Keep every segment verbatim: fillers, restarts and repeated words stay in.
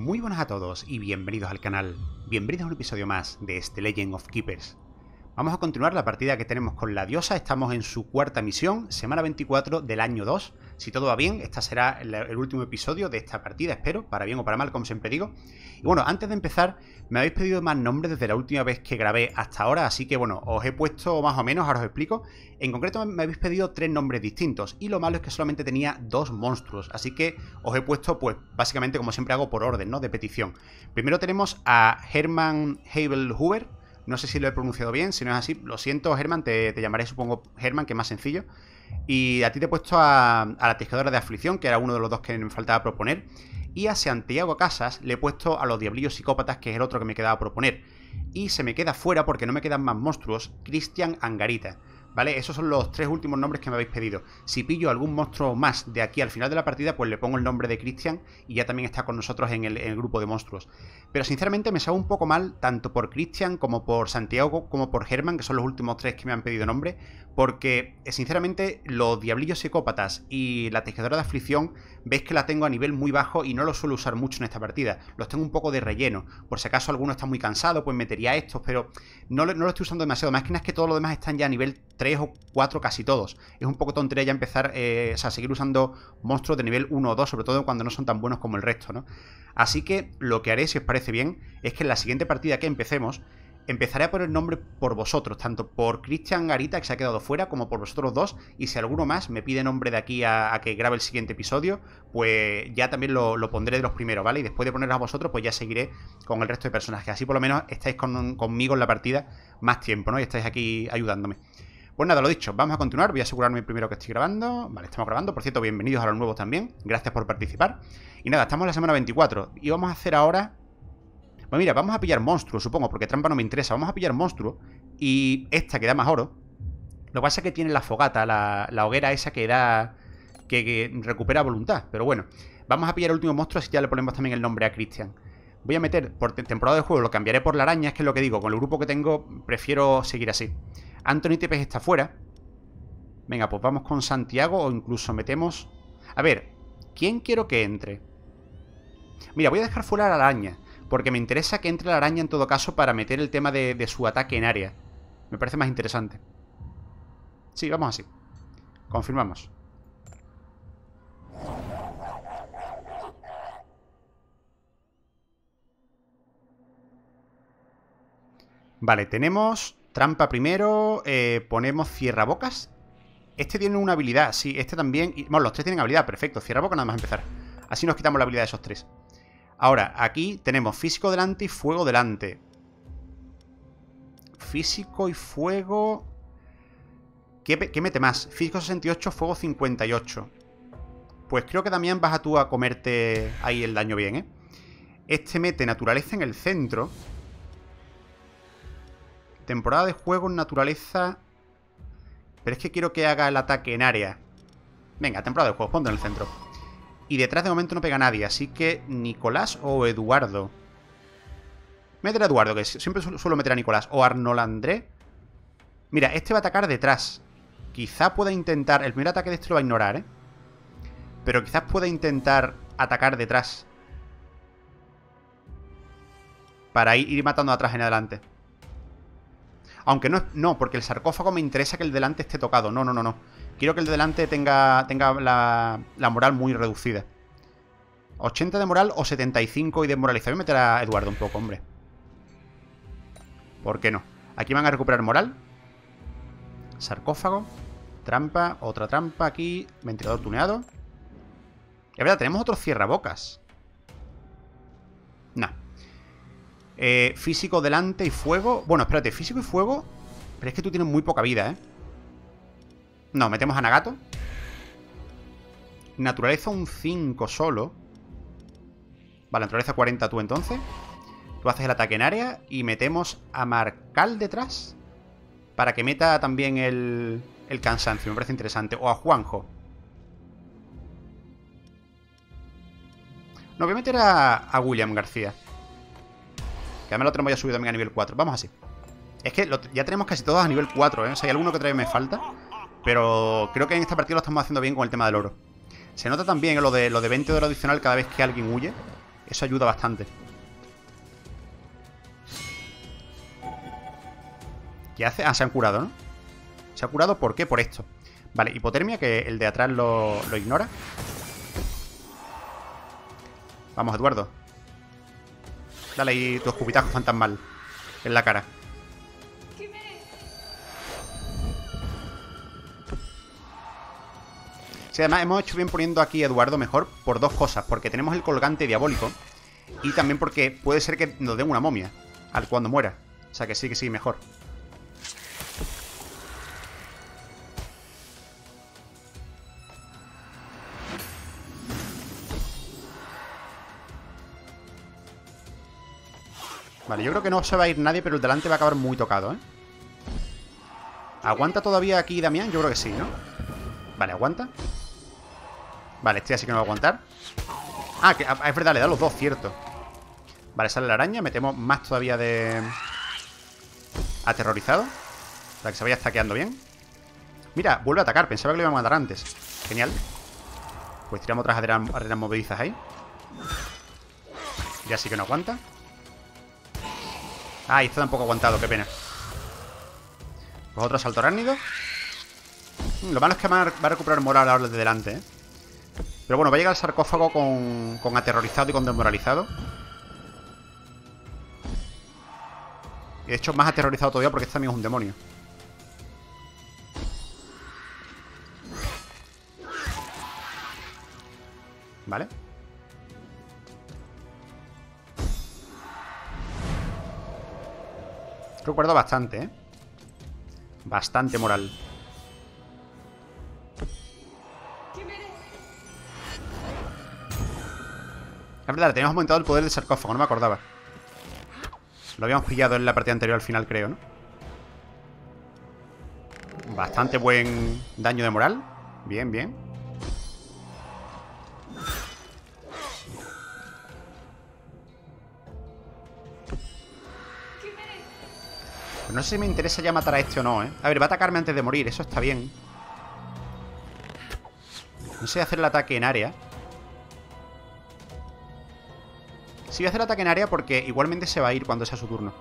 Muy buenas a todos y bienvenidos al canal. Bienvenidos a un episodio más de este Legend of Keepers. Vamos a continuar la partida que tenemos con la diosa. Estamos en su cuarta misión, semana veinticuatro del año dos. Si todo va bien, este será el, el último episodio de esta partida, espero, para bien o para mal, como siempre digo. Y bueno, antes de empezar, me habéis pedido más nombres desde la última vez que grabé hasta ahora, así que bueno, os he puesto más o menos, ahora os explico. En concreto me habéis pedido tres nombres distintos, y lo malo es que solamente tenía dos monstruos, así que os he puesto, pues, básicamente como siempre hago por orden, ¿no?, de petición. Primero tenemos a Herman Havelhuber. No sé si lo he pronunciado bien, si no es así, lo siento, Herman, te, te llamaré, supongo, Herman, que es más sencillo. Y a ti te he puesto a, a la tejedora de aflicción, que era uno de los dos que me faltaba proponer. Y a Santiago Casas le he puesto a los diablillos psicópatas, que es el otro que me quedaba a proponer. Y se me queda fuera, porque no me quedan más monstruos, Cristian Angarita. ¿Vale? Esos son los tres últimos nombres que me habéis pedido. Si pillo algún monstruo más de aquí al final de la partida, pues le pongo el nombre de Cristian y ya también está con nosotros en el, en el grupo de monstruos. Pero sinceramente me sabe un poco mal, tanto por Cristian como por Santiago, como por Herman, que son los últimos tres que me han pedido nombre, porque sinceramente los diablillos psicópatas y la tejedora de aflicción, veis que la tengo a nivel muy bajo y no los suelo usar mucho en esta partida. Los tengo un poco de relleno. Por si acaso alguno está muy cansado, pues metería estos, pero no, no lo estoy usando demasiado. Más que nada es que todos los demás están ya a nivel tres o cuatro, casi todos. Es un poco tontería ya empezar, eh, o sea, seguir usando monstruos de nivel uno o dos, sobre todo cuando no son tan buenos como el resto, ¿no? Así que lo que haré, si os parece bien, es que en la siguiente partida que empecemos, empezaré a poner nombre por vosotros, tanto por Cristian Angarita, que se ha quedado fuera, como por vosotros dos, y si alguno más me pide nombre de aquí a, a que grabe el siguiente episodio, pues ya también lo, lo pondré de los primeros, ¿vale? Y después de poneros a vosotros, pues ya seguiré con el resto de personajes. Así por lo menos estáis con, conmigo en la partida más tiempo, ¿no? Y estáis aquí ayudándome. Pues nada, lo dicho, vamos a continuar. Voy a asegurarme primero que estoy grabando. Vale, estamos grabando. Por cierto, bienvenidos a los nuevos también. Gracias por participar. Y nada, estamos en la semana veinticuatro. Y vamos a hacer ahora... Pues mira, vamos a pillar monstruos, supongo, porque trampa no me interesa. Vamos a pillar monstruos. Y esta que da más oro. Lo que pasa es que tiene la fogata, la, la hoguera esa que da... Que, que recupera voluntad. Pero bueno, vamos a pillar el último monstruo, así ya le ponemos también el nombre a Cristian. Voy a meter por temporada de juego, lo cambiaré por la araña, es que es lo que digo, con el grupo que tengo prefiero seguir así. Anthony Tepes está fuera. Venga, pues vamos con Santiago o incluso metemos... A ver, ¿quién quiero que entre? Mira, voy a dejar fuera a la araña, porque me interesa que entre la araña en todo caso para meter el tema de, de su ataque en área. Me parece más interesante. Sí, vamos así. Confirmamos. Vale, tenemos trampa primero, eh, ponemos cierrabocas. Este tiene una habilidad, sí, este también. Y, bueno, los tres tienen habilidad, perfecto. Cierrabocas nada más empezar. Así nos quitamos la habilidad de esos tres. Ahora, aquí tenemos físico delante y fuego delante. Físico y fuego... ¿Qué, qué mete más? Físico sesenta y ocho, fuego cincuenta y ocho. Pues creo que Damián vas a tú a comerte ahí el daño bien, ¿eh? Este mete naturaleza en el centro. Temporada de juego en naturaleza. Pero es que quiero que haga el ataque en área. Venga, temporada de juego, ponte en el centro. Y detrás de momento no pega nadie, así que Nicolás o Eduardo. Meter a Eduardo, que siempre suelo meter a Nicolás. O Arnold André. Mira, este va a atacar detrás. Quizá pueda intentar... El primer ataque de este lo va a ignorar, ¿eh? Pero quizás pueda intentar atacar detrás. Para ir, ir matando atrás en adelante. Aunque no, no, porque el sarcófago me interesa que el delante esté tocado. No, no, no, no. Quiero que el delante tenga, tenga la, la moral muy reducida. ochenta de moral o setenta y cinco y de moralización. Voy a meter a Eduardo un poco, hombre. ¿Por qué no? Aquí van a recuperar moral. Sarcófago. Trampa. Otra trampa aquí. Ventilador tuneado. Y verdad, tenemos otros cierrabocas. No. Eh, físico delante y fuego. Bueno, espérate, físico y fuego. Pero es que tú tienes muy poca vida, ¿eh? No, metemos a Nagato. Naturaleza un cinco solo. Vale, naturaleza cuarenta tú entonces. Tú haces el ataque en área. Y metemos a Marcal detrás. Para que meta también el, el cansancio. Me parece interesante. O a Juanjo. No, voy a meter a, a William García. Que además lo tenemos ya subido también a nivel cuatro. Vamos así. Es que lo, ya tenemos casi todos a nivel cuatro, ¿eh? O sea, hay alguno que todavía me falta. Pero creo que en esta partida lo estamos haciendo bien con el tema del oro. Se nota también lo de, lo de veinte de oro adicional cada vez que alguien huye. Eso ayuda bastante. ¿Qué hace? Ah, se han curado, ¿no? Se ha curado, ¿por qué? Por esto. Vale, hipotermia, que el de atrás lo, lo ignora. Vamos, Eduardo. Dale ahí tu escupitajo fantasmal en la cara. Sí, además hemos hecho bien poniendo aquí a Eduardo mejor por dos cosas. Porque tenemos el colgante diabólico y también porque puede ser que nos den una momia al cuando muera. O sea que sí, que sí, mejor. Vale, yo creo que no se va a ir nadie, pero el delante va a acabar muy tocado, ¿eh? ¿Aguanta todavía aquí Damián? Yo creo que sí, ¿no? Vale, aguanta. Vale, este así que no va a aguantar. Ah, que es verdad, le da los dos, cierto. Vale, sale la araña. Metemos más todavía de... aterrorizado, para que se vaya stackeando bien. Mira, vuelve a atacar. Pensaba que le iba a matar antes. Genial. Pues tiramos otras arenas, arenas movedizas ahí. Ya sí que no aguanta. Ah, y esto tampoco ha aguantado, qué pena. Pues otro asalto arácnido. Lo malo es que va a recuperar moral ahora de delante, ¿eh? Pero bueno, va a llegar al sarcófago con, con aterrorizado y con desmoralizado. Y de hecho más aterrorizado todavía porque este también es un demonio. Vale. Recuerdo bastante, ¿eh? Bastante moral. Es verdad, teníamos aumentado el poder del sarcófago, no me acordaba. Lo habíamos pillado en la partida anterior al final, creo, ¿no? Bastante buen daño de moral. Bien, bien. Pero no sé si me interesa ya matar a este o no, ¿eh? A ver, va a atacarme antes de morir, eso está bien. No sé hacer el ataque en área. Sí voy a hacer el ataque en área porque igualmente se va a ir cuando sea su turno.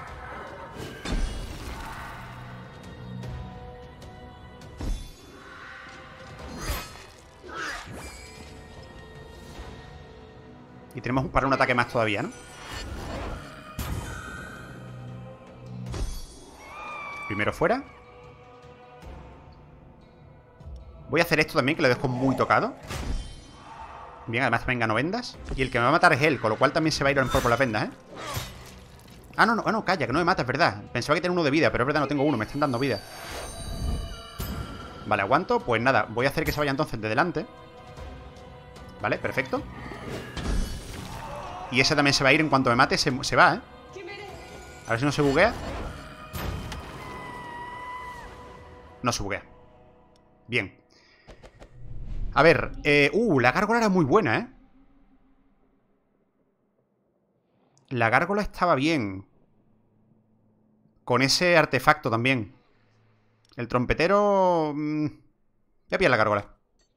Y tenemos para un ataque más todavía, ¿no? Primero fuera. Voy a hacer esto también, que lo dejo muy tocado. Bien, además venga, no vendas. Y el que me va a matar es él, con lo cual también se va a ir a lo mejor por las vendas, ¿eh? Ah, no, no, no, calla, que no me mata, es verdad. Pensaba que tenía uno de vida, pero es verdad, no tengo uno, me están dando vida. Vale, aguanto. Pues nada, voy a hacer que se vaya entonces de delante. Vale, perfecto. Y ese también se va a ir en cuanto me mate, se, se va, ¿eh? A ver si no se buguea. No se buguea. Bien. A ver, eh, uh, la gárgola era muy buena, ¿eh? La gárgola estaba bien. Con ese artefacto también. El trompetero... Mmm, voy a pillar la gárgola.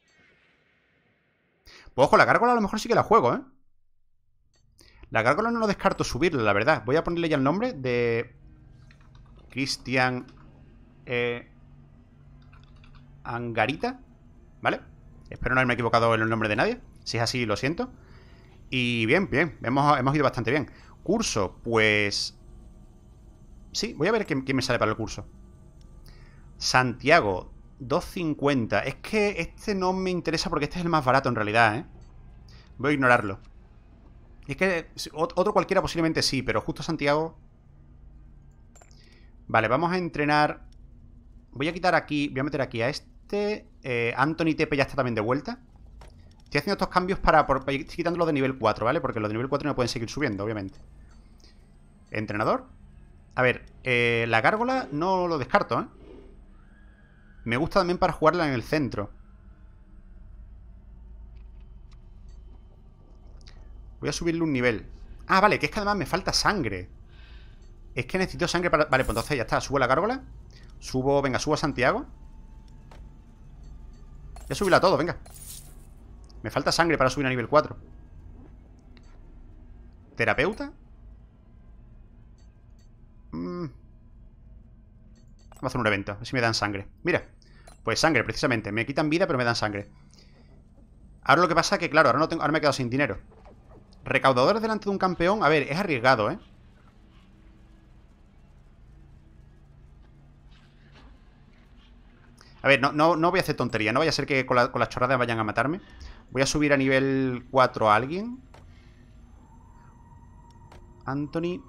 Pues ojo, la gárgola a lo mejor sí que la juego, ¿eh? La gárgola no lo descarto subirla, la verdad. Voy a ponerle ya el nombre de... Cristian... Eh... Angarita. ¿Vale? Espero no haberme equivocado en el nombre de nadie. Si es así, lo siento. Y bien, bien. Hemos, hemos ido bastante bien. Curso, pues... Sí, voy a ver quién, quién me sale para el curso. Santiago, dos cincuenta. Es que este no me interesa porque este es el más barato en realidad, ¿eh? Voy a ignorarlo. Es que otro cualquiera posiblemente sí, pero justo Santiago... Vale, vamos a entrenar... Voy a quitar aquí... Voy a meter aquí a este... Eh, Anthony Tepe ya está también de vuelta. Estoy haciendo estos cambios para... Por, estoy quitándolo de nivel cuatro, ¿vale? Porque los de nivel cuatro no pueden seguir subiendo, obviamente. Entrenador. A ver, eh, la gárgola no lo descarto, ¿eh? Me gusta también para jugarla en el centro. Voy a subirle un nivel. Ah, vale, que es que además me falta sangre. Es que necesito sangre para... Vale, pues entonces ya está, subo la gárgola. Subo, venga, subo a Santiago. Voy a subirla a todo, venga. Me falta sangre para subir a nivel cuatro. ¿Terapeuta? Mm. Vamos a hacer un evento, a ver si me dan sangre. Mira, pues sangre, precisamente. Me quitan vida, pero me dan sangre. Ahora lo que pasa es que, claro, ahora, no tengo, ahora me he quedado sin dinero. Recaudadores delante de un campeón. A ver, es arriesgado, ¿eh? A ver, no, no, no voy a hacer tontería. No vaya a ser que con, la, con las chorradas vayan a matarme. Voy a subir a nivel cuatro a alguien. Anthony.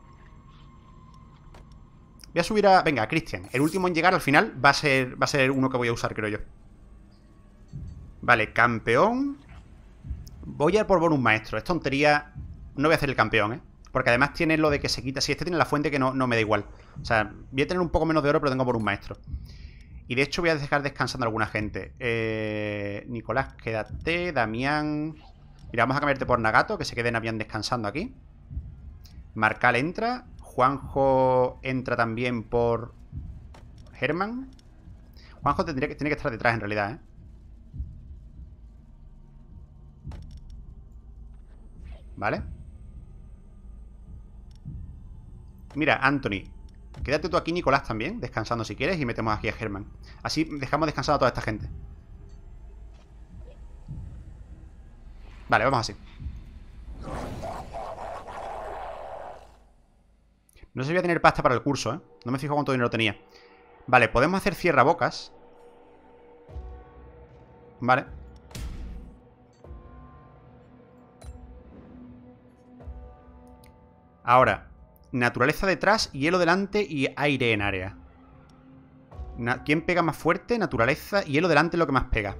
Voy a subir a... Venga, a Christian. El último en llegar al final va a ser, va a ser uno que voy a usar, creo yo. Vale, campeón. Voy a ir por bonus maestro. Es tontería. No voy a hacer el campeón, ¿eh? Porque además tiene lo de que se quita. Si este tiene la fuente, que no, no me da igual. O sea, voy a tener un poco menos de oro, pero tengo bonus maestro. Y de hecho voy a dejar descansando a alguna gente. eh, Nicolás, quédate. Damián. Mira, vamos a cambiarte por Nagato. Que se quede Damián descansando aquí. Marcal entra. Juanjo entra también por Germán. Juanjo tendría que, tiene que estar detrás en realidad, ¿eh? Vale. Mira, Anthony, quédate tú aquí, Nicolás, también, descansando si quieres. Y metemos aquí a Germán. Así dejamos descansando a toda esta gente. Vale, vamos así. No sé si voy a tener pasta para el curso, ¿eh? No me fijo cuánto dinero tenía. Vale, podemos hacer cierrabocas. Vale. Ahora, naturaleza detrás, hielo delante y aire en área. Na- ¿Quién pega más fuerte? Naturaleza, hielo delante es lo que más pega.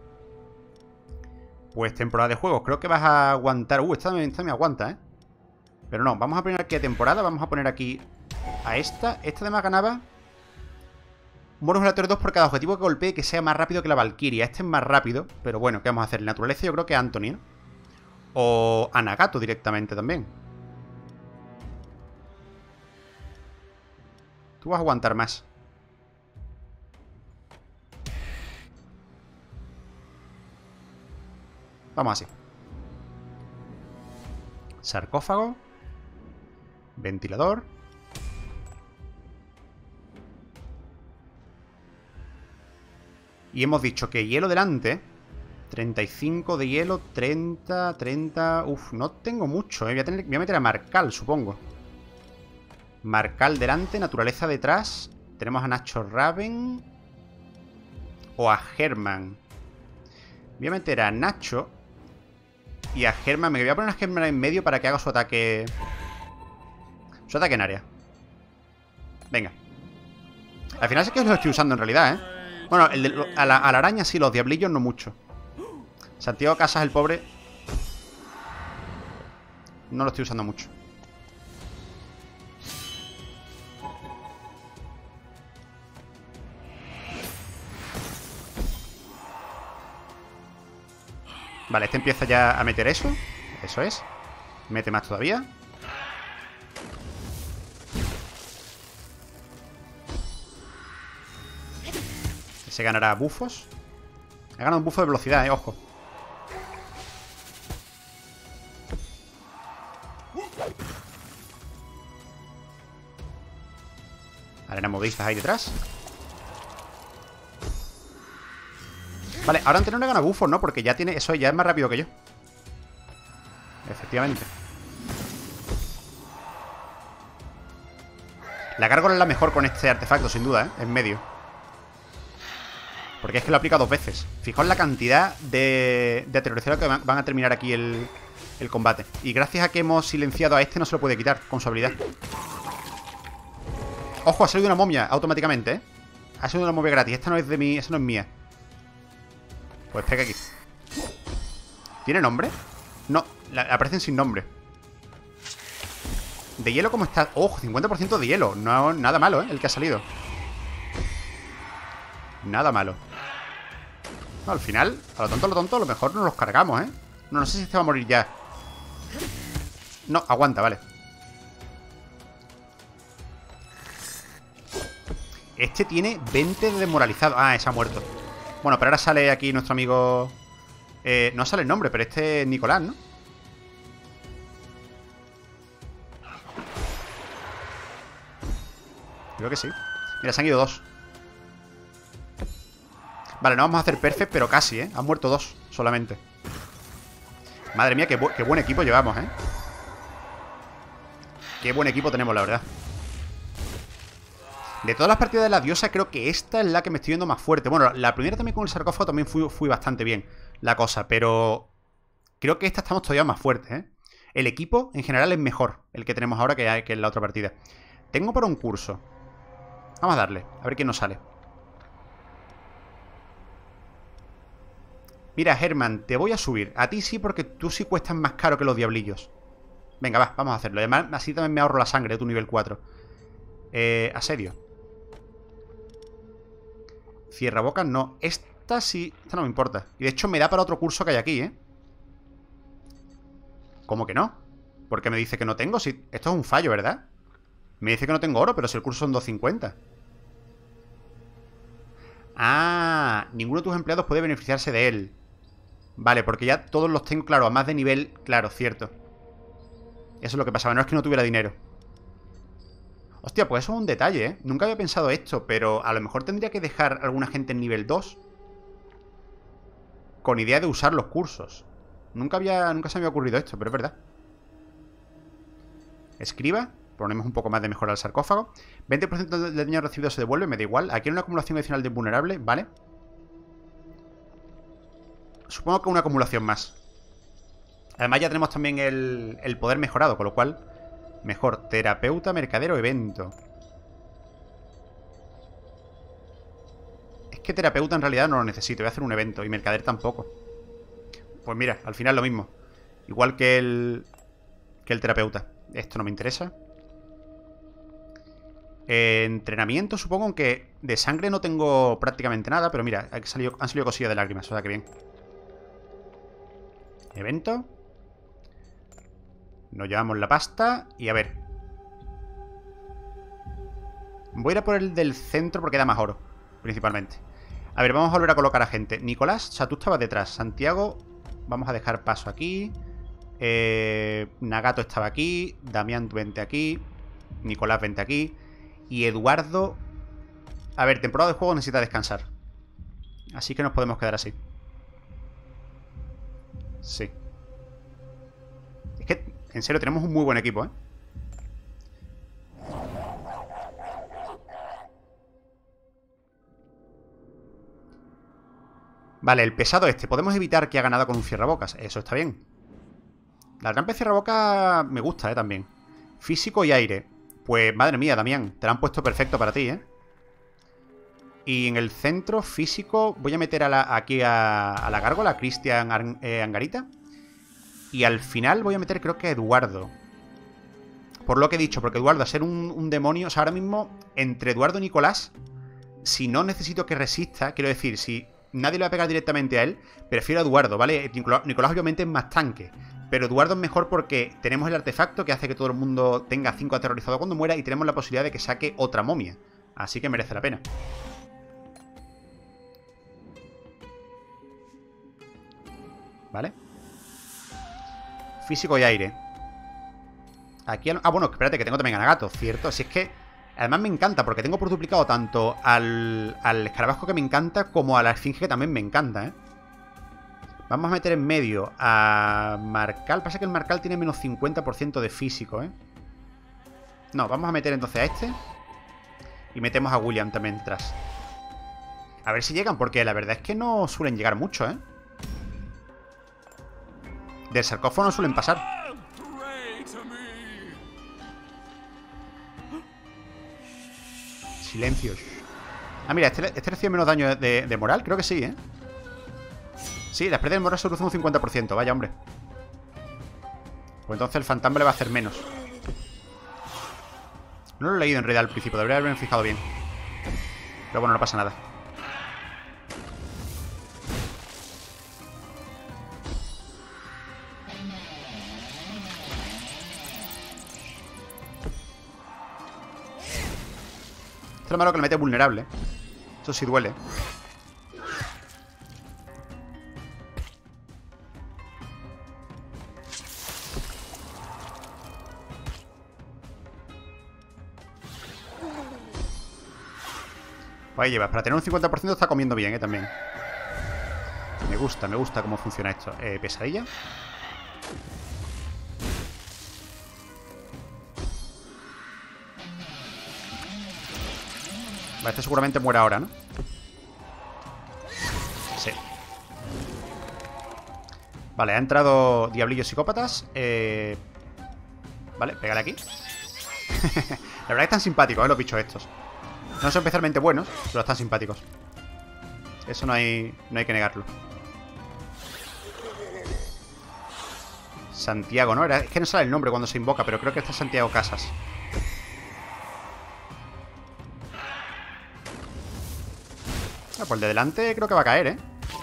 Pues temporada de juegos. Creo que vas a aguantar. Uh, esta, esta me aguanta, ¿eh? Pero no, vamos a poner aquí a temporada. Vamos a poner aquí a esta. Esta además ganaba bonus aleatorio dos por cada objetivo que golpee que sea más rápido que la Valkyria. Este es más rápido, pero bueno, ¿qué vamos a hacer? Naturaleza yo creo que Anthony, ¿no? O a Nagato directamente también. Tú vas a aguantar más. Vamos así. Sarcófago. Ventilador. Y hemos dicho que hielo delante. treinta y cinco de hielo, treinta, treinta... Uf, no tengo mucho, ¿eh? Voy a, tener, voy a meter a Marcal, supongo. Marcal delante, naturaleza detrás. Tenemos a Nacho Raven. O a Germán. Voy a meter a Nacho y a Germán. Me voy a poner a Germán en medio para que haga su ataque. Su ataque en área. Venga. Al final es que lo estoy usando en realidad, ¿eh? Bueno, el de, a, la, a la araña sí, los diablillos no mucho. Santiago Casas, el pobre, no lo estoy usando mucho. Vale, este empieza ya a meter eso. Eso es. Mete más todavía. Se ganará bufos. He ganado un bufo de velocidad, eh, ojo. Arena modistas ahí detrás. Vale, ahora antes no le gana bufos, ¿no? Porque ya tiene... Eso ya es más rápido que yo. Efectivamente. La gárgola es la mejor con este artefacto, sin duda, ¿eh? En medio. Porque es que lo aplica dos veces. Fijaos la cantidad de, de aterrorizadores que van, van a terminar aquí el, el combate. Y gracias a que hemos silenciado a este, no se lo puede quitar con su habilidad. Ojo, ha salido una momia automáticamente, ¿eh? Ha salido una momia gratis. Esta no es de mí, esa no es mía. Pues pega aquí. ¿Tiene nombre? No, la, aparecen sin nombre. ¿De hielo cómo está? Ojo, cincuenta por ciento de hielo. No, nada malo, ¿eh? El que ha salido. Nada malo. No, al final, a lo tonto, a lo tonto, a lo mejor nos los cargamos, ¿eh? No, no sé si este va a morir ya. No, aguanta, vale. Este tiene veinte de desmoralizado. Ah, ese ha muerto. Bueno, pero ahora sale aquí nuestro amigo... Eh, no sale el nombre, pero este es Nicolás, ¿no? Creo que sí. Mira, se han ido dos. Vale, no vamos a hacer perfect, pero casi, ¿eh? Han muerto dos solamente. Madre mía, qué, bu qué buen equipo llevamos, ¿eh? Qué buen equipo tenemos, la verdad. De todas las partidas de la diosa, creo que esta es la que me estoy viendo más fuerte. Bueno, la primera también con el sarcófago también fui, fui bastante bien la cosa, pero creo que esta estamos todavía más fuertes, ¿eh? El equipo, en general, es mejor el que tenemos ahora que, que en la otra partida. Tengo para un curso. Vamos a darle, a ver quién nos sale. Mira, Herman, te voy a subir. A ti sí, porque tú sí cuestas más caro que los diablillos. Venga, va, vamos a hacerlo. Además, así también me ahorro la sangre de tu nivel cuatro. Eh, asedio. Cierra bocas, no. Esta sí, esta no me importa. Y de hecho me da para otro curso que hay aquí, ¿eh? ¿Cómo que no? ¿Por qué me dice que no tengo? Si esto es un fallo, ¿verdad? Me dice que no tengo oro, pero si el curso son doscientos cincuenta. Ah, ninguno de tus empleados puede beneficiarse de él. Vale, porque ya todos los tengo, claro, a más de nivel. Claro, cierto. Eso es lo que pasaba, no es que no tuviera dinero. Hostia, pues eso es un detalle, ¿eh? Nunca había pensado esto, pero a lo mejor tendría que dejar a alguna gente en nivel dos con idea de usar los cursos. Nunca había, nunca se me había ocurrido esto, pero es verdad. Escriba. Ponemos un poco más de mejora al sarcófago. veinte por ciento del daño recibido se devuelve, me da igual. Aquí hay una acumulación adicional de vulnerable, ¿vale? Supongo que una acumulación más. Además ya tenemos también el, el poder mejorado, con lo cual mejor. Terapeuta, mercadero, evento. Es que terapeuta en realidad no lo necesito. Voy a hacer un evento y mercader tampoco. Pues mira, al final lo mismo. Igual que el, que el terapeuta. Esto no me interesa. Eh, entrenamiento, supongo que de sangre no tengo prácticamente nada, pero mira, han salido, han salido cosillas de lágrimas, o sea que bien. Evento. Nos llevamos la pasta y a ver. Voy a ir a por el del centro porque da más oro, principalmente. A ver, vamos a volver a colocar a gente. Nicolás, o sea, tú estabas detrás. Santiago, vamos a dejar paso aquí. eh, Nagato estaba aquí. Damián, vente aquí. Nicolás, vente aquí. Y Eduardo... A ver, temporada de juego necesita descansar. Así que nos podemos quedar así. Sí. Es que, en serio, tenemos un muy buen equipo, ¿eh? Vale, el pesado este. Podemos evitar que haga nada con un cierrabocas. Eso está bien. La trampa de cierrabocas me gusta, ¿eh? También. Físico y aire. Pues, madre mía, Damián. Te lo han puesto perfecto para ti, ¿eh? Y en el centro físico voy a meter a la, aquí a, a la gárgola, a Cristian Ar, eh, Angarita. Y al final voy a meter, creo que a Eduardo. Por lo que he dicho, porque Eduardo, a ser un, un demonio... O sea, ahora mismo, entre Eduardo y Nicolás, si no necesito que resista, quiero decir, si nadie le va a pegar directamente a él, prefiero a Eduardo, ¿vale? Nicolás, Nicolás obviamente es más tanque, pero Eduardo es mejor porque tenemos el artefacto que hace que todo el mundo tenga cinco aterrorizados cuando muera y tenemos la posibilidad de que saque otra momia. Así que merece la pena. ¿Vale? Físico y aire. Aquí... Ah, bueno, espérate, que tengo también a Nagato, ¿cierto? Si es que... Además me encanta, porque tengo por duplicado tanto al, al escarabasco que me encanta como a la esfinge que también me encanta, ¿eh? Vamos a meter en medio a Marcal. Pasa que el Marcal tiene menos cincuenta por ciento de físico, ¿eh? No, vamos a meter entonces a este. Y metemos a William también detrás. A ver si llegan, porque la verdad es que no suelen llegar mucho, ¿eh? Del sarcófago no suelen pasar. Silencio. Ah, mira, este, este recibe menos daño de, de moral. Creo que sí, ¿eh? Sí, las pérdidas de moral se reducen un cincuenta por ciento. Vaya, hombre. Pues entonces el fantasma le va a hacer menos. No lo he leído en realidad al principio. Debería haberme fijado bien. Pero bueno, no pasa nada. Esto es lo malo que le mete vulnerable. Eso sí duele. Pues ahí llevas. Para tener un cincuenta por ciento está comiendo bien, ¿eh? También. Me gusta, me gusta cómo funciona esto. Eh, pesadilla. Vale, este seguramente muere ahora, ¿no? Sí. Vale, ha entrado Diablillos Psicópatas. Eh... Vale, pégale aquí. La verdad es que están simpáticos, ¿eh? Los bichos estos. No son especialmente buenos, pero están simpáticos. Eso no hay, no hay que negarlo. Santiago, ¿no? Era, es que no sale el nombre cuando se invoca, pero creo que este es Santiago Casas. Ah, pues el de delante creo que va a caer, ¿eh?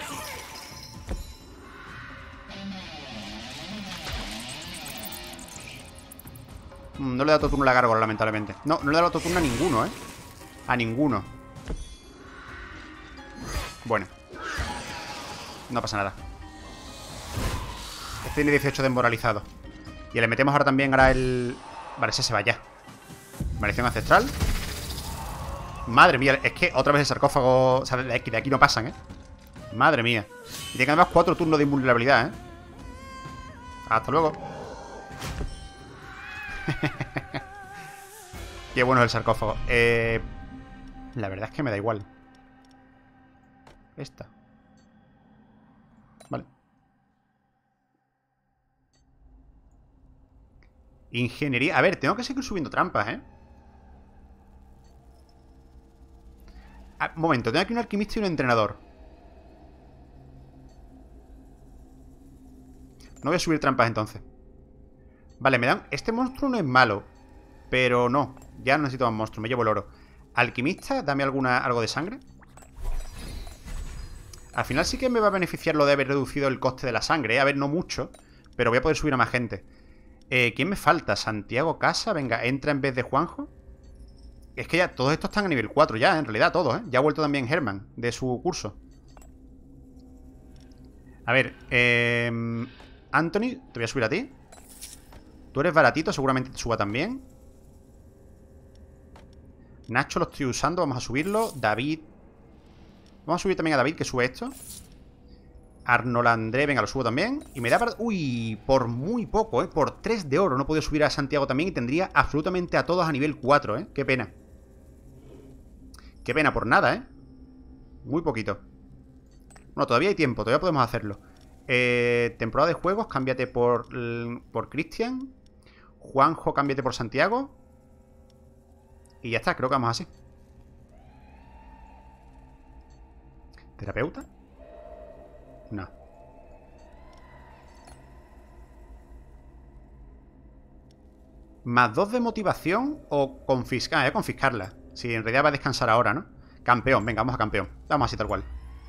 No le he dado turno a la gárgola, lamentablemente. No, no le he dado turno a ninguno, ¿eh? A ninguno. Bueno. No pasa nada. Este tiene dieciocho desmoralizado. Y le metemos ahora también ahora el... Vale, ese se va ya. Maldición ancestral. Madre mía, es que otra vez el sarcófago... O sea, de aquí, de aquí no pasan, ¿eh? Madre mía. Y tiene además cuatro turnos de invulnerabilidad, ¿eh? Hasta luego. Qué bueno es el sarcófago. Eh... La verdad es que me da igual. Esta. Vale. Ingeniería. A ver, tengo que seguir subiendo trampas, ¿eh? Ah, un momento, tengo aquí un alquimista y un entrenador. No voy a subir trampas entonces. Vale, me dan... Este monstruo no es malo, pero no. Ya no necesito más monstruos, me llevo el oro. Alquimista, dame alguna, algo de sangre. Al final sí que me va a beneficiar lo de haber reducido el coste de la sangre, ¿eh? A ver, no mucho, pero voy a poder subir a más gente. eh, ¿Quién me falta? Santiago Casa, venga, entra en vez de Juanjo. Es que ya todos estos están a nivel cuatro ya, en realidad, todos, ¿eh? Ya ha vuelto también Herman, de su curso. A ver, eh, Anthony, te voy a subir a ti. Tú eres baratito, seguramente te suba también. Nacho lo estoy usando, vamos a subirlo. David. Vamos a subir también a David, que sube esto. Arnold André, venga, lo subo también. Y me da para... Uy, por muy poco, ¿eh? Por tres de oro no he podido subir a Santiago también. Y tendría absolutamente a todos a nivel cuatro, ¿eh? Qué pena. Qué pena, por nada, ¿eh? Muy poquito. Bueno, todavía hay tiempo, todavía podemos hacerlo. eh, Temporada de juegos, cámbiate por Por Cristian. Juanjo, cámbiate por Santiago. Y ya está, creo que vamos así. ¿Terapeuta? No. Más dos de motivación o confiscar. Ah, voy a confiscarla. Si en realidad va a descansar ahora, ¿no? Campeón, venga, vamos a campeón. Vamos así tal cual.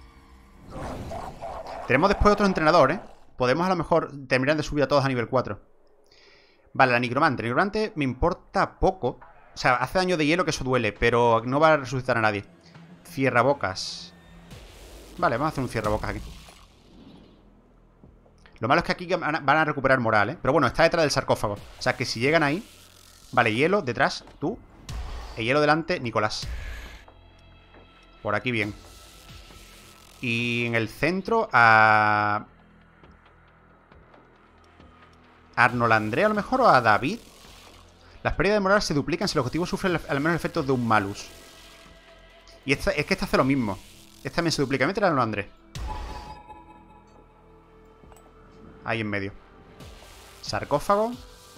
Tenemos después otro entrenador, ¿eh? Podemos a lo mejor terminar de subir a todos a nivel cuatro. Vale, la nigromante. La nigromante me importa poco. O sea, hace daño de hielo, que eso duele, pero no va a resucitar a nadie. Cierrabocas. Vale, vamos a hacer un cierrabocas aquí. Lo malo es que aquí van a recuperar moral, ¿eh? Pero bueno, está detrás del sarcófago. O sea, que si llegan ahí... Vale, hielo detrás, tú. Y hielo delante, Nicolás. Por aquí bien. Y en el centro a... Arnold André a lo mejor, o a David. Las pérdidas de moral se duplican si el objetivo sufre al menos el efecto de un malus. Y esta, es que esta hace lo mismo. Esta también se duplica. Métela a Arnold André. Ahí en medio. Sarcófago.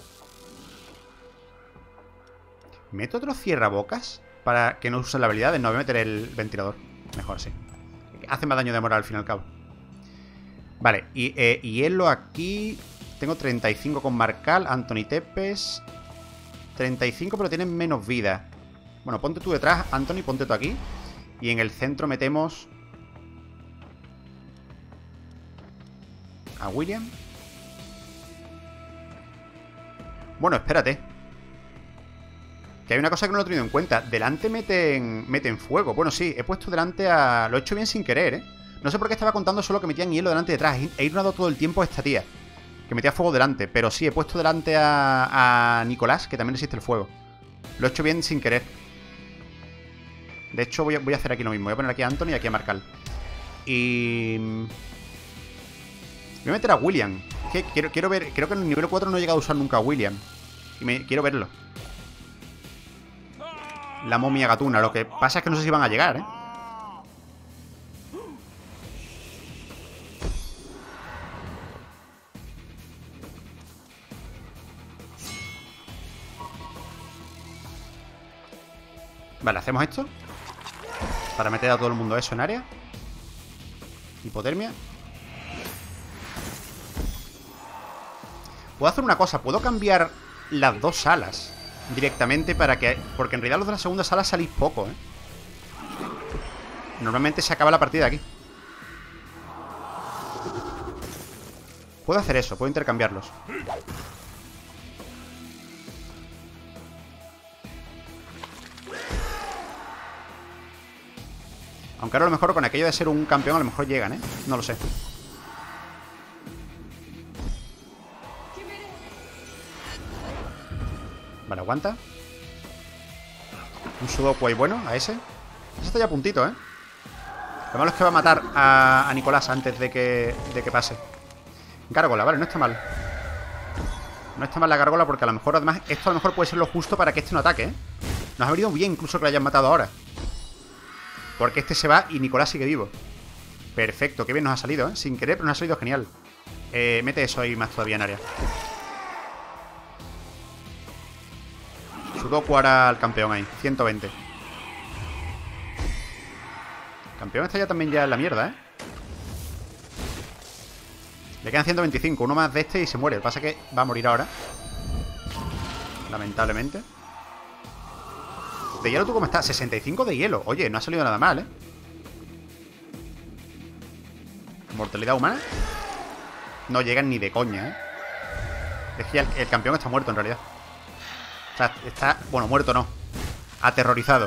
¿Meto otro cierrabocas? Para que no usen la habilidad. No, voy a meter el ventilador. Mejor, sí. Hace más daño de moral al fin y al cabo. Vale, y eh, hielo aquí. Tengo treinta y cinco con Marcal. Anthony Tepes. treinta y cinco, pero tienen menos vida. Bueno, ponte tú detrás, Anthony, ponte tú aquí. Y en el centro metemos a William. Bueno, espérate. Que hay una cosa que no lo he tenido en cuenta. Delante meten, meten fuego. Bueno, sí, he puesto delante a... Lo he hecho bien sin querer, ¿eh? No sé por qué estaba contando solo que metían hielo delante y detrás. He ignorado todo el tiempo a esta tía, que metía fuego delante. Pero sí, he puesto delante a, a Nicolás, que también resiste el fuego. Lo he hecho bien sin querer. De hecho, voy a, voy a hacer aquí lo mismo. Voy a poner aquí a Anthony y aquí a Marcal. Y... voy a meter a William. Es que quiero, quiero ver... Creo que en el nivel cuatro no he llegado a usar nunca a William. Y me, quiero verlo. La momia gatuna. Lo que pasa es que no sé si van a llegar, ¿eh? Vale, hacemos esto para meter a todo el mundo eso en área. Hipotermia. Puedo hacer una cosa. Puedo cambiar las dos salas directamente para que... porque en realidad los de la segunda sala salís poco, ¿eh? Normalmente se acaba la partida aquí. Puedo hacer eso. Puedo intercambiarlos. Aunque ahora a lo mejor con aquello de ser un campeón a lo mejor llegan, ¿eh? No lo sé. Vale, aguanta. Un Sudoku ahí bueno, a ese. Ese está ya a puntito, ¿eh? Lo malo es que va a matar a, a Nicolás antes de que, de que pase. Gárgola, vale, no está mal. No está mal la gárgola porque a lo mejor, además, esto a lo mejor puede ser lo justo para que este no ataque, ¿eh? Nos ha venido bien incluso que lo hayan matado ahora. Porque este se va y Nicolás sigue vivo. Perfecto, qué bien nos ha salido, ¿eh? Sin querer, pero nos ha salido genial. eh, Mete eso ahí más todavía en área. Sudoku ahora al campeón ahí, ciento veinte. El campeón está ya también ya en la mierda, ¿eh? Le quedan ciento veinticinco, uno más de este y se muere. Lo que pasa es que va a morir ahora, lamentablemente. De hielo, ¿tú cómo estás? sesenta y cinco de hielo. Oye, no ha salido nada mal, ¿eh? Mortalidad humana. No llegan ni de coña, ¿eh? Es que el, el campeón está muerto, en realidad. O sea, está... bueno, muerto no. Aterrorizado.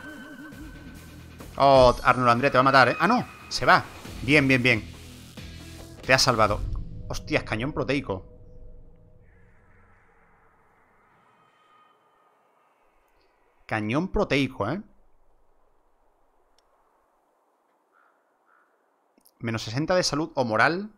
Oh, Arnold André te va a matar, ¿eh? Ah, no, se va. Bien, bien, bien. Te has salvado. Hostias, cañón proteico. Cañón proteico, ¿eh? Menos sesenta de salud o moral.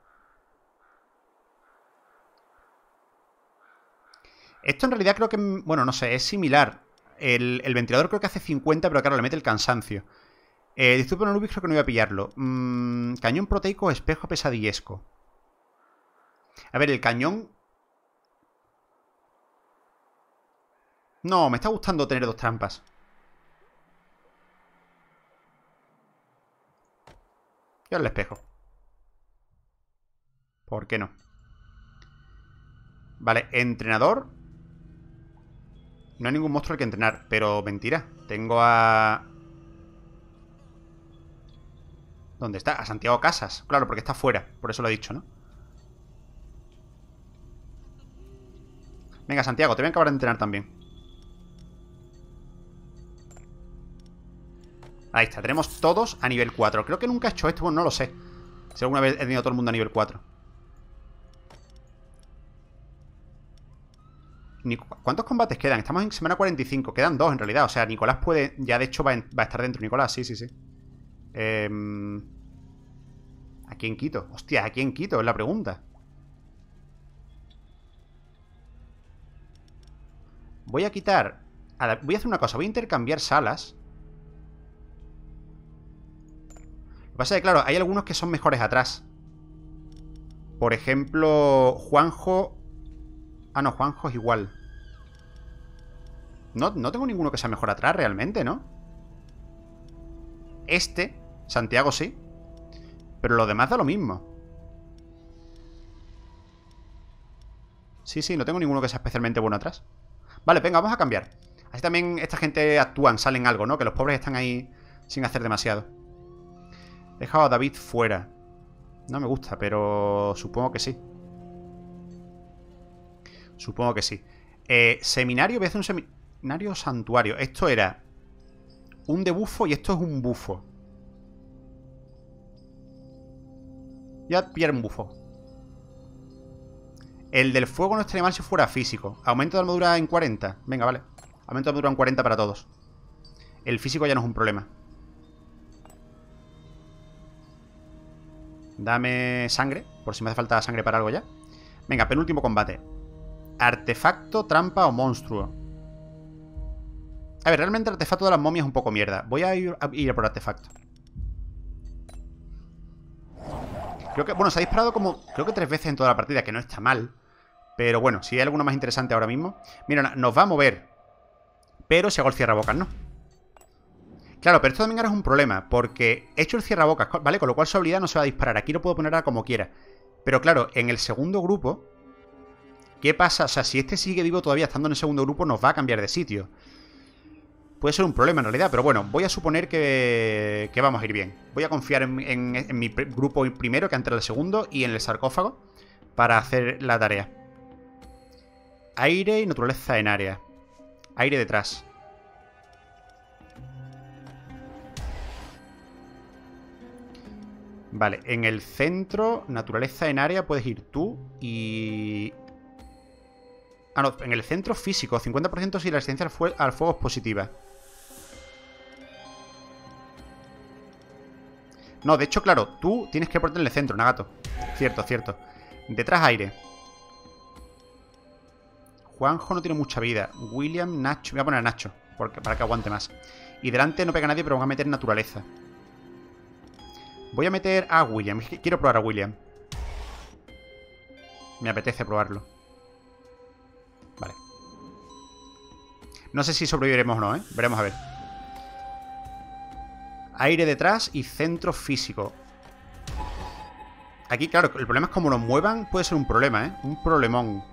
Esto en realidad creo que... bueno, no sé, es similar. El, el ventilador creo que hace cincuenta, pero claro, le mete el cansancio. Eh, Disturbo Anubis creo que no voy a pillarlo. Mm, cañón proteico, espejo pesadillesco. A ver, el cañón... no, me está gustando tener dos trampas. Y ahora el espejo. ¿Por qué no? Vale, entrenador. No hay ningún monstruo al que entrenar, pero mentira. Tengo a... ¿dónde está? A Santiago Casas. Claro, porque está fuera. Por eso lo he dicho, ¿no? Venga, Santiago, te voy a acabar de entrenar también. Ahí está, tenemos todos a nivel cuatro. Creo que nunca he hecho esto, bueno, no lo sé. Si alguna vez he tenido todo el mundo a nivel cuatro. ¿Cuántos combates quedan? Estamos en semana cuarenta y cinco. Quedan dos en realidad. O sea, Nicolás puede... ya de hecho va, en... va a estar dentro. Nicolás, sí, sí, sí. Eh... ¿A quién quito? Hostia, ¿a quién quito? Es la pregunta. Voy a quitar... a la... voy a hacer una cosa. Voy a intercambiar salas. Lo que pasa es que, claro, hay algunos que son mejores atrás. Por ejemplo, Juanjo... ah, no, Juanjo es igual. No, no tengo ninguno que sea mejor atrás realmente, ¿no? Este, Santiago sí. Pero los demás da lo mismo. Sí, sí, no tengo ninguno que sea especialmente bueno atrás. Vale, venga, vamos a cambiar. Así también esta gente actúan, salen algo, ¿no? Que los pobres están ahí sin hacer demasiado. He dejado a David fuera. No me gusta, pero supongo que sí. Supongo que sí. Eh, seminario, voy a hacer un seminario santuario. Esto era un debufo y esto es un bufo. Ya pillar un bufo. El del fuego no estaría mal si fuera físico. Aumento de armadura en cuarenta. Venga, vale. Aumento de armadura en cuarenta para todos. el físico ya no es un problema. Dame sangre, por si me hace falta sangre para algo ya. Venga, penúltimo combate. Artefacto, trampa o monstruo. A ver, realmente el artefacto de las momias es un poco mierda. Voy a ir a, ir a por artefacto. Creo que, bueno, se ha disparado como, creo que tres veces en toda la partida, que no está mal. Pero bueno, si hay alguno más interesante ahora mismo. Mira, nos va a mover. Pero si hago el cierrabocas, no. Claro, pero esto también ahora es un problema, porque he hecho el cierrabocas, ¿vale? Con lo cual su habilidad no se va a disparar. Aquí lo puedo poner a como quiera. Pero claro, en el segundo grupo, ¿qué pasa? O sea, si este sigue vivo todavía estando en el segundo grupo, nos va a cambiar de sitio. Puede ser un problema en realidad, pero bueno, voy a suponer que, que vamos a ir bien. Voy a confiar en, en, en mi grupo primero, que entre el segundo, y en el sarcófago, para hacer la tarea. Aire y naturaleza en área. Aire detrás. Vale, en el centro, naturaleza en área, puedes ir tú y... Ah, no, en el centro físico, cincuenta por ciento si la resistencia al, fue al fuego es positiva. No, de hecho, claro, tú tienes que ponerte en el centro, Nagato. Cierto, cierto. Detrás aire. Juanjo no tiene mucha vida. William, Nacho. Voy a poner a Nacho, porque, para que aguante más. Y delante no pega nadie, pero voy a meter naturaleza. Voy a meter a William. Quiero probar a William. Me apetece probarlo. Vale. No sé si sobreviviremos o no, ¿eh? Veremos a ver. Aire detrás y centro físico. Aquí, claro, el problema es como nos muevan. Puede ser un problema, ¿eh? Un problemón.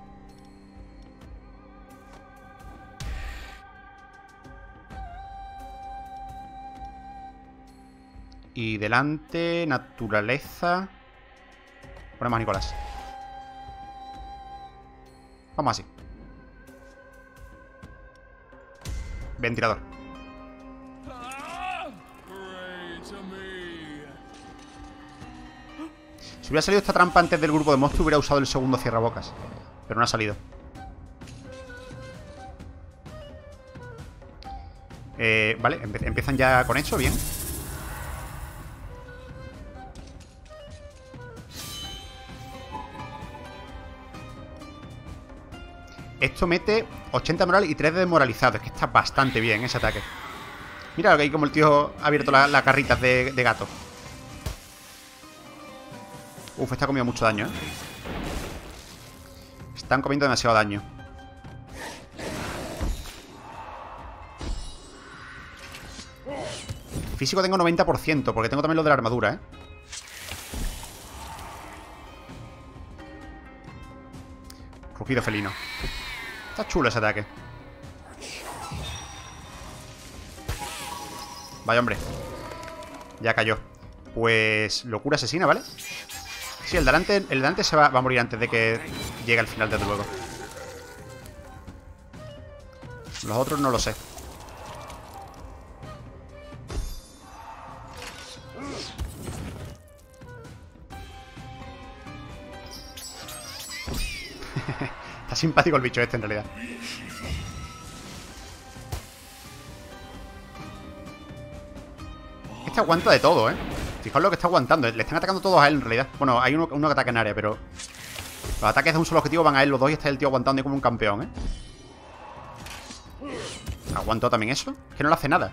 Y delante, naturaleza. Ponemos a Nicolás. Vamos así. Ventilador. Si hubiera salido esta trampa antes del grupo de monstruos, hubiera usado el segundo cierrabocas. Pero no ha salido. Eh, vale, empe empiezan ya con eso, bien. Esto mete ochenta moral y tres de desmoralizado. Es que está bastante bien ese ataque. Mira que hay como el tío ha abierto las la carritas de, de gato. Uf, está comiendo mucho daño, ¿eh? Están comiendo demasiado daño. Físico tengo noventa por ciento, porque tengo también lo de la armadura, ¿eh? Rugido felino. Está chulo ese ataque. Vaya, hombre. Ya cayó. Pues locura asesina, ¿vale? Sí, el delante, el delante se va, va a morir antes de que llegue al final, desde luego. Los otros no lo sé. Está simpático el bicho este, en realidad. Este aguanta de todo, ¿eh? Fijaos lo que está aguantando. Le están atacando todos a él, en realidad. Bueno, hay uno, uno que ataca en área, pero... Los ataques de un solo objetivo van a él los dos y está el tío aguantando como un campeón, ¿eh? ¿Aguantó también eso? Es que no le hace nada.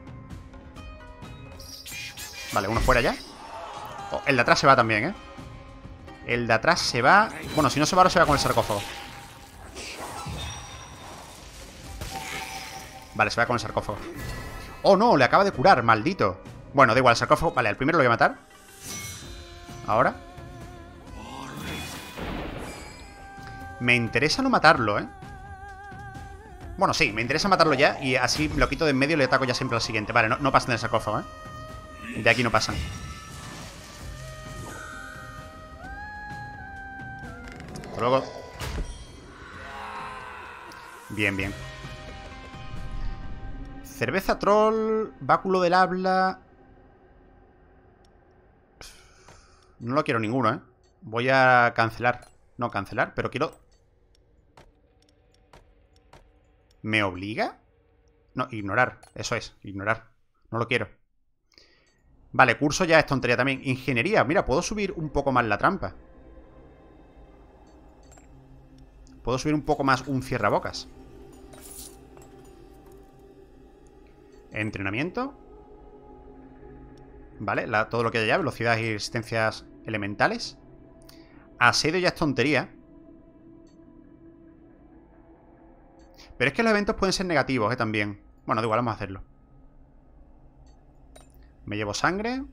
Vale, uno fuera ya. Oh, el de atrás se va también, ¿eh? El de atrás se va... Bueno, si no se va ahora se va con el sarcófago. Vale, se va con el sarcófago. Oh, no, le acaba de curar, maldito. Bueno, da igual, el sarcófago... Vale, al primero lo voy a matar. Ahora. Me interesa no matarlo, ¿eh? Bueno, sí, me interesa matarlo ya. Y así lo quito de en medio y le ataco ya siempre al siguiente. Vale, no, no pasan del sarcófago, ¿eh? De aquí no pasan. Hasta luego. Bien, bien. Cerveza troll. Báculo del habla. No lo quiero ninguno, ¿eh? Voy a cancelar. No cancelar, pero quiero... ¿Me obliga? No, ignorar. Eso es, ignorar. No lo quiero. Vale, curso ya es tontería también. Ingeniería. Mira, puedo subir un poco más la trampa. Puedo subir un poco más un cierrabocas. Entrenamiento. Vale, la, todo lo que hay allá. Velocidad y resistencias elementales. Asedio ya es tontería. Pero es que los eventos pueden ser negativos, ¿eh? También. Bueno, da igual, vamos a hacerlo. Me llevo sangre.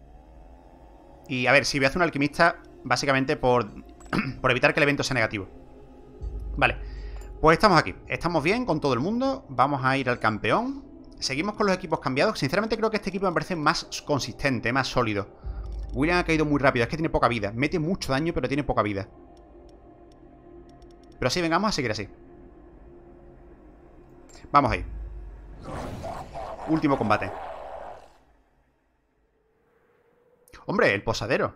Y a ver, si voy a hacer un alquimista, básicamente por, por evitar que el evento sea negativo. Vale, pues estamos aquí. Estamos bien con todo el mundo. Vamos a ir al campeón. Seguimos con los equipos cambiados. Sinceramente creo que este equipo me parece más consistente, más sólido. William ha caído muy rápido, es que tiene poca vida. Mete mucho daño, pero tiene poca vida. Pero sí, vengamos a seguir así. Vamos ahí. Último combate. Hombre, el posadero.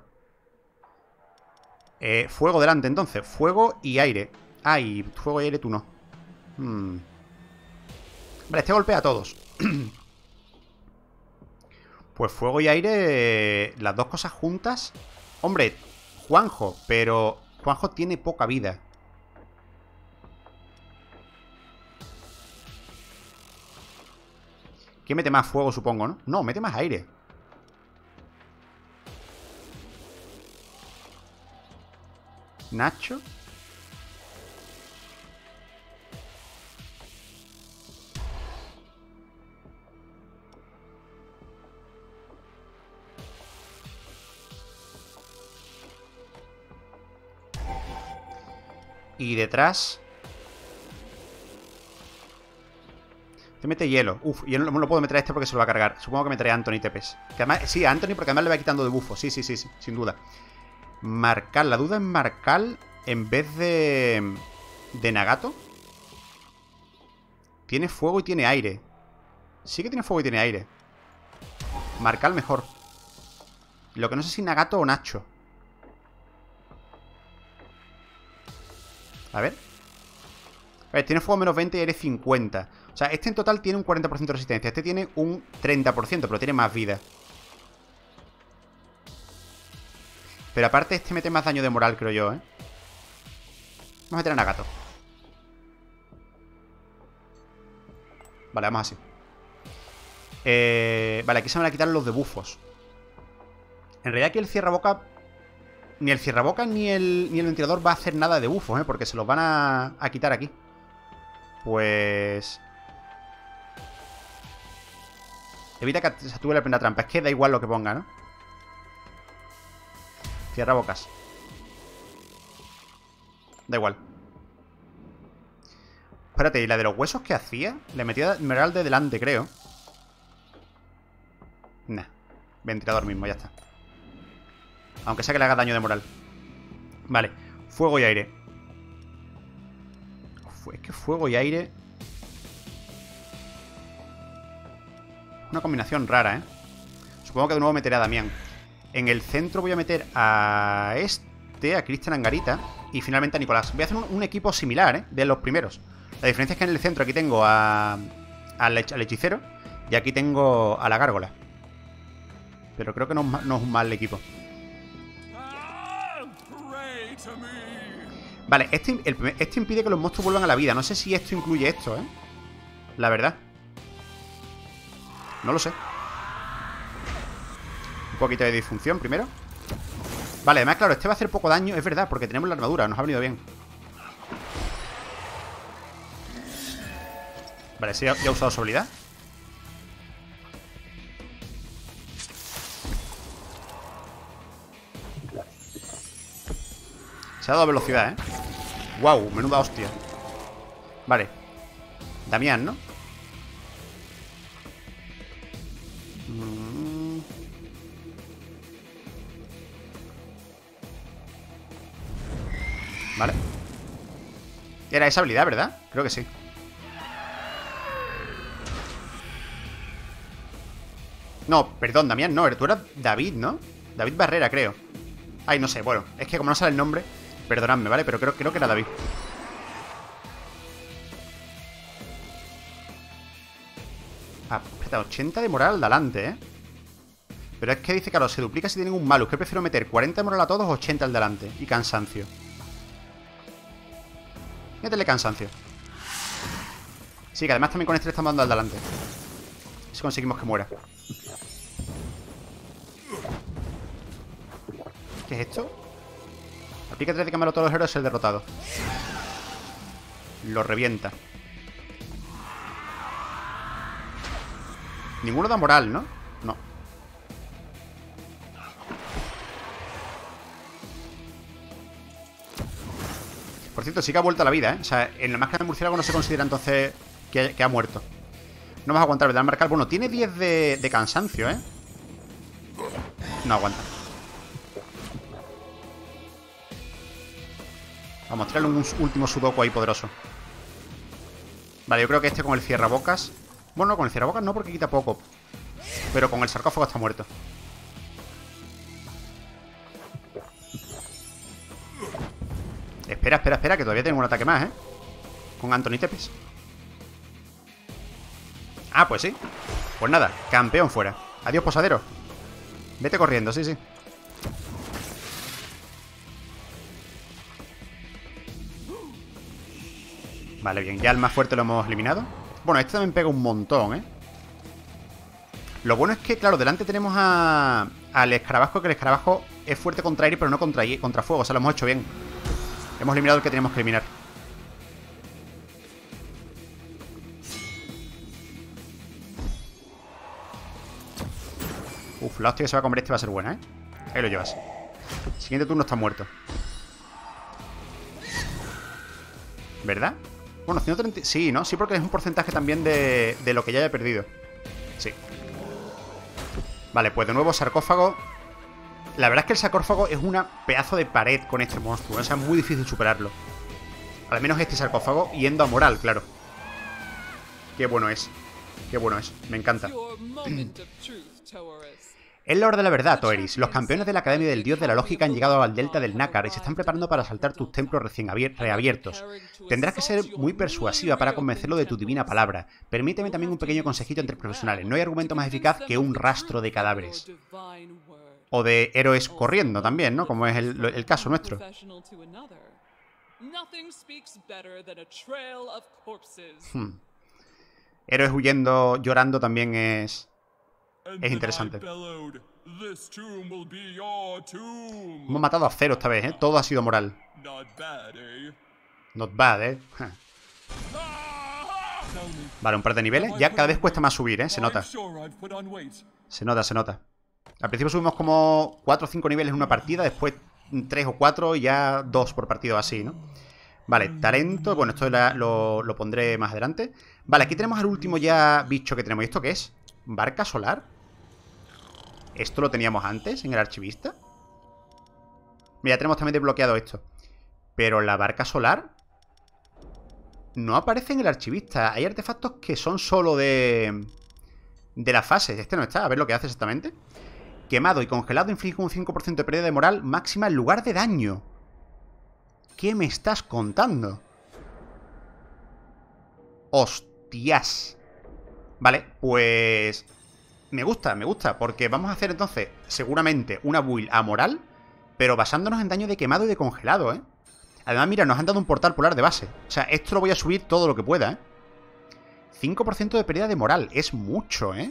eh, Fuego delante, entonces. Fuego y aire. Ah, y fuego y aire tú no. hmm. Vale, este golpea a todos. Pues fuego y aire, las dos cosas juntas. Hombre, Juanjo. Pero Juanjo tiene poca vida. ¿Qué mete más fuego, supongo, no? No, mete más aire. Nacho. Y detrás te mete hielo. Uf, yo no lo puedo meter a este porque se lo va a cargar. Supongo que meteré a Anthony Tepes. Que además, sí, a Anthony porque además le va quitando de bufo. Sí, sí, sí, sí, sin duda. Marcar, la duda es marcar en vez de de Nagato. Tiene fuego y tiene aire. Sí que tiene fuego y tiene aire. Marcar mejor. Lo que no sé si Nagato o Nacho. A ver. A ver, tiene fuego menos veinte y aire cincuenta. O sea, este en total tiene un cuarenta por ciento de resistencia. Este tiene un treinta por ciento, pero tiene más vida. Pero aparte este mete más daño de moral, creo yo, ¿eh? Vamos a meter a Nagato. Vale, vamos así. eh, Vale, aquí se me van a quitar los debuffos. En realidad aquí el cierraboca... Ni el cierraboca ni el, ni el ventilador va a hacer nada de bufos, ¿eh? Porque se los van a, a quitar aquí. Pues... Evita que se actúe la primera trampa. Es que da igual lo que ponga, ¿no? Cierra bocas. Da igual. Espérate, ¿y la de los huesos qué hacía? Le metía esmeralda de delante, creo. Nah. Ventilador mismo, ya está. Aunque sea que le haga daño de moral. Vale. Fuego y aire. Es que fuego y aire... Una combinación rara, ¿eh? Supongo que de nuevo meteré a Damián. En el centro voy a meter a este, a Cristian Angarita. Y finalmente a Nicolás. Voy a hacer un, un equipo similar, ¿eh? De los primeros. La diferencia es que en el centro aquí tengo a, a al hechicero. Y aquí tengo a la gárgola. Pero creo que no, no es un mal equipo. Vale, este, el, este impide que los monstruos vuelvan a la vida. No sé si esto incluye esto, ¿eh? La verdad. No lo sé. Un poquito de disfunción primero. Vale, además, claro, este va a hacer poco daño. Es verdad, porque tenemos la armadura. Nos ha venido bien. Vale, sí, ya ha usado su habilidad. Se ha dado velocidad, ¿eh? Wow, menuda hostia. Vale. Damián, ¿no? Mm. Vale. Era esa habilidad, ¿verdad? Creo que sí. No, perdón, Damián, no. Tú eras David, ¿no? David Barrera, creo. Ay, no sé, bueno. Es que como no sale el nombre... Perdonadme, ¿vale? Pero creo, creo que era David. ochenta, ochenta de moral al delante, ¿eh? Pero es que dice, claro, se duplica si tienen un malus. Que prefiero meter cuarenta de moral a todos, ochenta al delante. Y cansancio. Métele cansancio. Sí, que además también con este le estamos dando al delante. Si conseguimos que muera. ¿Qué es esto? Aplica tres de cámara a todos los héroes, el derrotado. Lo revienta. Ninguno da moral, ¿no? No. Por cierto, sí que ha vuelto a la vida, ¿eh? O sea, en la máscara de murciélago no se considera entonces que, que ha muerto. No vas a aguantar, ¿verdad? Marcar. Bueno, tiene diez de, de cansancio, ¿eh? No aguanta. Vamos a tirarle un último sudoku ahí poderoso. Vale, yo creo que este con el cierrabocas... Bueno, no, con el cierrabocas no, porque quita poco. Pero con el sarcófago está muerto. Espera, espera, espera, que todavía tengo un ataque más, ¿eh? Con Anthony Tepes. Ah, pues sí. Pues nada, campeón fuera. Adiós, posadero. Vete corriendo, sí, sí. Vale, bien, ya el más fuerte lo hemos eliminado. Bueno, este también pega un montón, ¿eh? Lo bueno es que, claro, delante tenemos a al escarabajo, que el escarabajo es fuerte contra aire, pero no contra, contra fuego. O sea, lo hemos hecho bien. Hemos eliminado el que teníamos que eliminar. Uf, la hostia que se va a comer este va a ser buena, ¿eh? Ahí lo llevas. Siguiente turno está muerto. ¿Verdad? Bueno, ciento treinta... Sí, ¿no? Sí, porque es un porcentaje también de, de lo que ya haya perdido. Sí. Vale, pues de nuevo sarcófago. La verdad es que el sarcófago es una pedazo de pared con este monstruo. O sea, es muy difícil superarlo. Al menos este sarcófago yendo a moral, claro. Qué bueno es. Qué bueno es. Me encanta. Es la hora de la verdad, Toeris. Los campeones de la Academia del Dios de la Lógica han llegado al delta del Nácar y se están preparando para asaltar tus templos recién reabiertos. Tendrás que ser muy persuasiva para convencerlo de tu divina palabra. Permíteme también un pequeño consejito entre profesionales. No hay argumento más eficaz que un rastro de cadáveres. O de héroes corriendo también, ¿no? Como es el, el caso nuestro. Hmm. Héroes huyendo, llorando también es... Es interesante. Hemos matado a cero esta vez, ¿eh? Todo ha sido moral. Not bad, ¿eh? Vale, un par de niveles. Ya cada vez cuesta más subir, ¿eh? Se nota. Se nota, se nota. Al principio subimos como cuatro o cinco niveles en una partida. Después tres o cuatro y ya dos por partido así, ¿no? Vale, talento. Bueno, esto la, lo, lo pondré más adelante. Vale, aquí tenemos al último ya bicho que tenemos. ¿Y esto qué es? ¿Barca solar? ¿Esto lo teníamos antes en el archivista? Mira, ya tenemos también desbloqueado esto. Pero la barca solar no aparece en el archivista. Hay artefactos que son solo de... de las fases. Este no está. A ver lo que hace exactamente. Quemado y congelado inflige un cinco por ciento de pérdida de moral máxima en lugar de daño. ¿Qué me estás contando? Hostias. Vale, pues... Me gusta, me gusta, porque vamos a hacer entonces seguramente una build a moral, pero basándonos en daño de quemado y de congelado, ¿eh? Además, mira, nos han dado un portal polar de base. O sea, esto lo voy a subir todo lo que pueda, ¿eh? cinco por ciento de pérdida de moral, es mucho, ¿eh?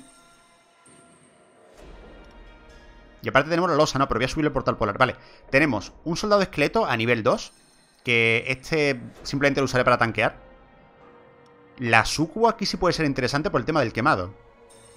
Y aparte tenemos la losa, no, pero voy a subir el portal polar. Vale, tenemos un soldado esqueleto a nivel dos, que este simplemente lo usaré para tanquear. La sucubo aquí sí puede ser interesante por el tema del quemado.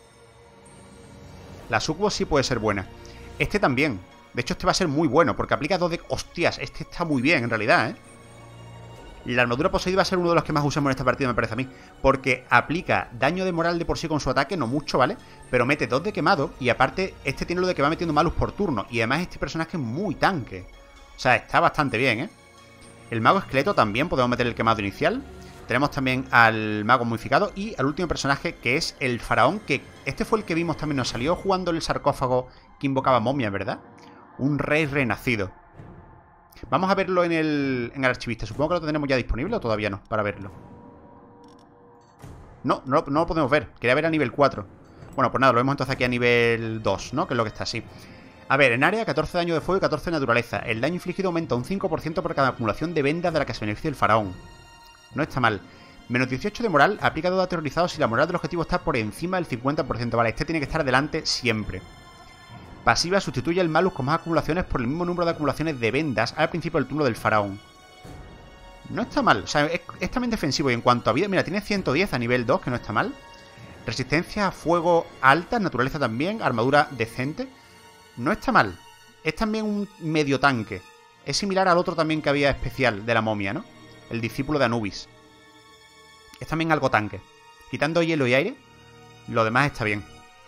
La sucubo sí puede ser buena. Este también. De hecho, este va a ser muy bueno, porque aplica dos de... Hostias, este está muy bien, en realidad, ¿eh? La armadura poseída va a ser uno de los que más usamos en esta partida, me parece a mí. Porque aplica daño de moral de por sí con su ataque, no mucho, ¿vale? Pero mete dos de quemado, y aparte, este tiene lo de que va metiendo malus por turno. Y además este personaje es muy tanque. O sea, está bastante bien, ¿eh? El mago esqueleto también podemos meter el quemado inicial. Tenemos también al mago momificado y al último personaje, que es el faraón, que este fue el que vimos también, nos salió jugando el sarcófago que invocaba momias, ¿verdad? Un rey renacido. Vamos a verlo en el, en el archivista. Supongo que lo tendremos ya disponible o todavía no, para verlo. No, no, no lo podemos ver. Quería ver a nivel cuatro. Bueno, pues nada, lo vemos entonces aquí a nivel dos, ¿no? Que es lo que está así. A ver, en área, catorce de daño de fuego y catorce de naturaleza. El daño infligido aumenta un cinco por ciento por cada acumulación de vendas de la que se beneficie el faraón. No está mal. Menos dieciocho de moral, aplica dado aterrorizado si la moral del objetivo está por encima del cincuenta por ciento. Vale, este tiene que estar delante siempre. Pasiva, sustituye el malus con más acumulaciones por el mismo número de acumulaciones de vendas al principio del turno del faraón. No está mal, o sea, es, es también defensivo. Y en cuanto a vida, mira, tiene ciento diez a nivel dos, que no está mal. Resistencia a fuego alta, naturaleza también, armadura decente. No está mal. Es también un medio tanque. Es similar al otro también que había especial de la momia, ¿no? El discípulo de Anubis. Es también algo tanque. Quitando hielo y aire, lo demás está bien.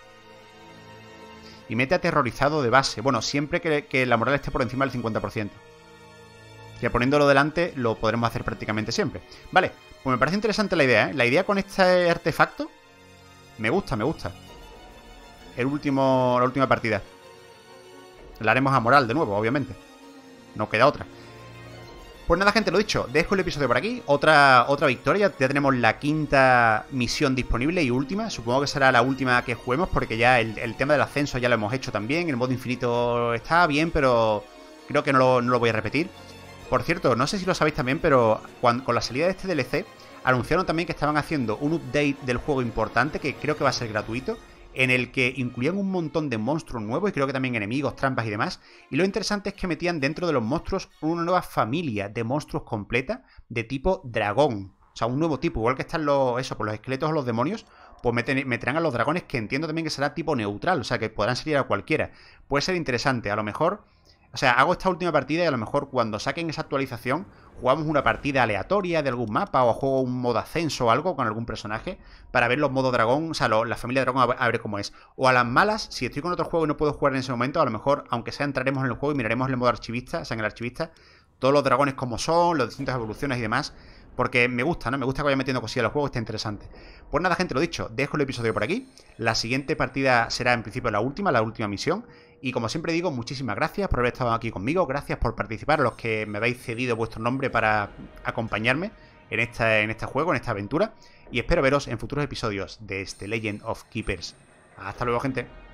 Y mete aterrorizado de base. Bueno, siempre que, que la moral esté por encima del cincuenta por ciento. Ya poniéndolo delante lo podremos hacer prácticamente siempre. Vale, pues me parece interesante la idea, ¿eh? La idea con este artefacto me gusta, me gusta. El último, la última partida. La haremos a moral de nuevo, obviamente. No queda otra. Pues nada, gente, lo dicho, dejo el episodio por aquí. Otra, otra victoria, ya tenemos la quinta misión disponible y última. Supongo que será la última que juguemos porque ya el, el tema del ascenso ya lo hemos hecho también. El modo infinito está bien, pero creo que no lo, no lo voy a repetir. Por cierto, no sé si lo sabéis también, pero cuando, con la salida de este D L C anunciaron también que estaban haciendo un update del juego importante que creo que va a ser gratuito, en el que incluían un montón de monstruos nuevos y creo que también enemigos, trampas y demás. Y lo interesante es que metían dentro de los monstruos una nueva familia de monstruos completa de tipo dragón. O sea, un nuevo tipo, igual que están los, eso, pues los esqueletos o los demonios, pues meten, meterán a los dragones, que entiendo también que será tipo neutral, o sea, que podrán salir a cualquiera. Puede ser interesante, a lo mejor... O sea, hago esta última partida y a lo mejor cuando saquen esa actualización jugamos una partida aleatoria de algún mapa o juego un modo ascenso o algo con algún personaje para ver los modos dragón, o sea, lo, la familia dragón a ver, a ver cómo es. O a las malas, si estoy con otro juego y no puedo jugar en ese momento, a lo mejor, aunque sea, entraremos en el juego y miraremos el modo archivista, o sea, en el archivista, todos los dragones como son, las distintas evoluciones y demás. Porque me gusta, ¿no? Me gusta que vaya metiendo cosillas al juego, está interesante. Pues nada, gente, lo dicho, dejo el episodio por aquí. La siguiente partida será en principio la última, la última misión. Y como siempre digo, muchísimas gracias por haber estado aquí conmigo. Gracias por participar, a los que me habéis cedido vuestro nombre para acompañarme en, esta, en este juego, en esta aventura. Y espero veros en futuros episodios de este Legend of Keepers. Hasta luego, gente.